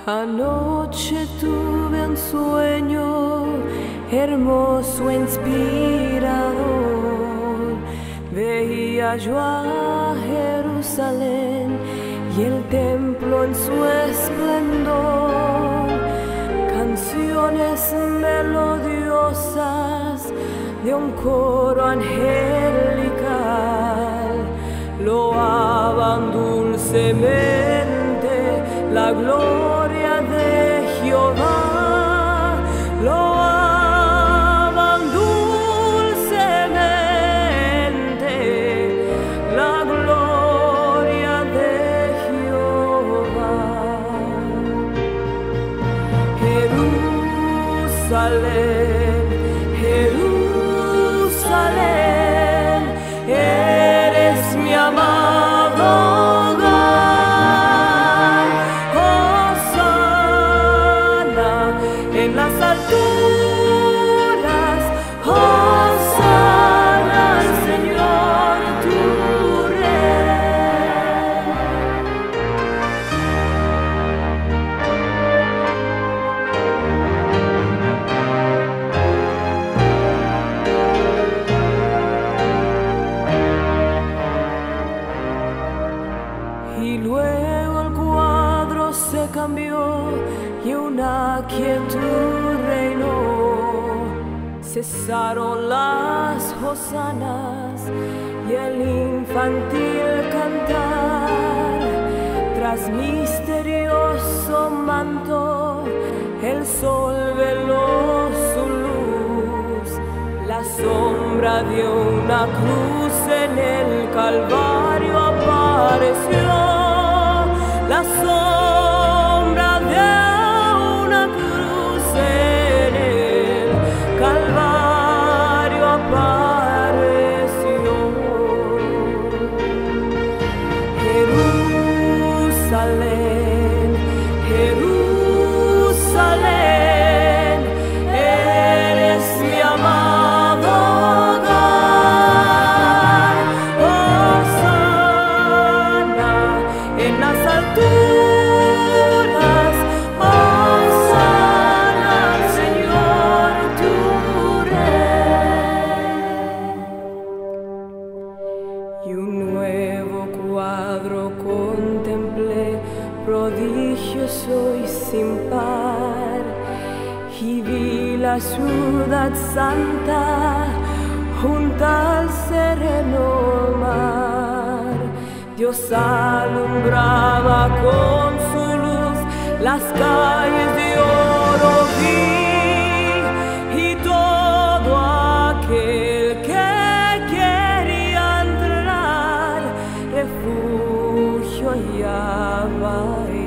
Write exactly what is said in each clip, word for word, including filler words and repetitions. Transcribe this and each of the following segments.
Anoche tuve un sueño hermoso, inspirador. Veía yo a Jerusalén y el templo en su esplendor. Canciones melodiosas de un coro angelical loaban dulcemente la gloria de Jehová, loaban dulcemente la gloria de Jehová. Jerusalén, Jerusalén, eres mi amado hogar. Hosana en las alturas, hosana al Señor tu Y luego el cuadro se cambió y una quietud reinó. Cesaron las hosanas y el infantil cantar. Tras misterioso manto el sol veló su luz. La sombra de una cruz en el Calvario apareció. La sombra de una cruz en el Calvario apareció. Jerusalén, Jerusalén, eres mi amado hogar. Hosana en las alturas, hosana al Señor tu Rey. Y un nuevo cuadro contemplé, prodigioso y sin par, y vi la ciudad santa junto al sereno mar. Dios alumbraba con su luz las calles de oro vi, y todo aquel que quería entrar refugio hallaba ahí.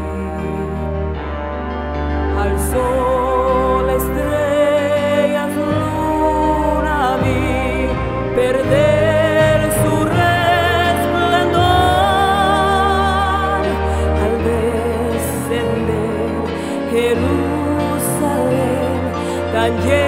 Al sol, estrellas, luna vi perder su resplandor al descender Jerusalén tan llena